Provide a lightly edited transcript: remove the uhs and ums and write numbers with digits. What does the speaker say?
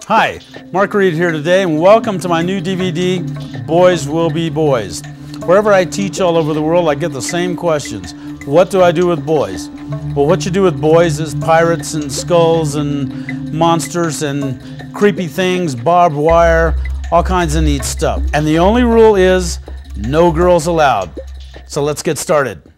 Hi, Mark Reed here today, and welcome to my new DVD, Boys Will Be Boys. Wherever I teach all over the world, I get the same questions. What do I do with boys? Well, what you do with boys is pirates and skulls and monsters and creepy things, barbed wire, all kinds of neat stuff. And the only rule is no girls allowed. So let's get started.